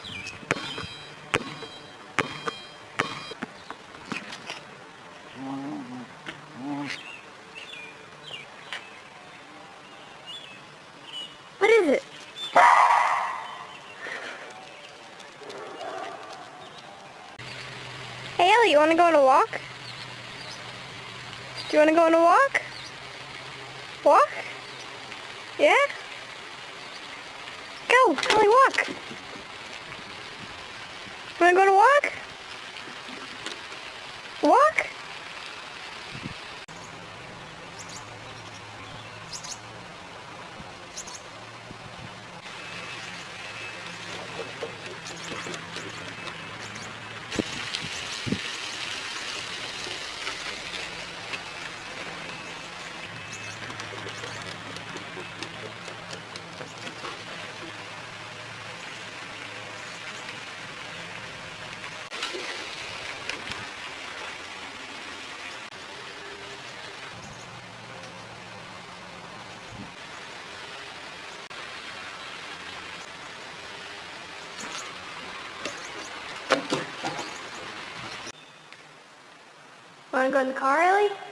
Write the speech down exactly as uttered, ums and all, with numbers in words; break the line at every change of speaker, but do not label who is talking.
What is it? Hey Ellie, you want to go on a walk? Do you want to go on a walk? Walk? Yeah? Go, Ellie, walk. Want to go on a walk? Walk? Want to go in the car, Ellie?